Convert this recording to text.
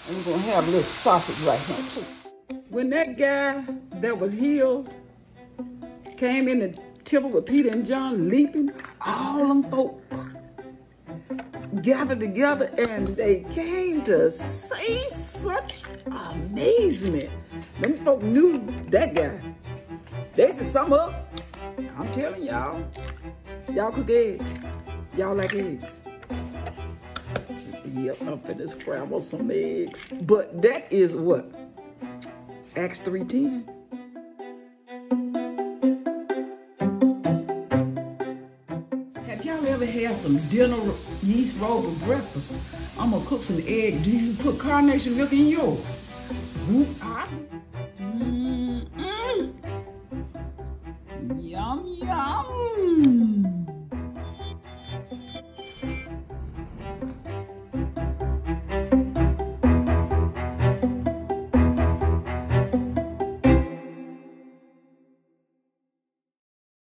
And we're gonna have a little sausage right here too. When that guy that was healed came in the temple with Peter and John leaping, all them folk gathered together and they came to see such amazement. Them folk knew that guy. They said, "Sum up." I'm telling y'all, y'all cook eggs. Y'all like eggs? Yep, I'm finna scramble some eggs. But that is what? Acts 3:10. Have y'all ever had some dinner yeast roll for breakfast? I'm gonna cook some eggs. Do you put carnation milk in yours?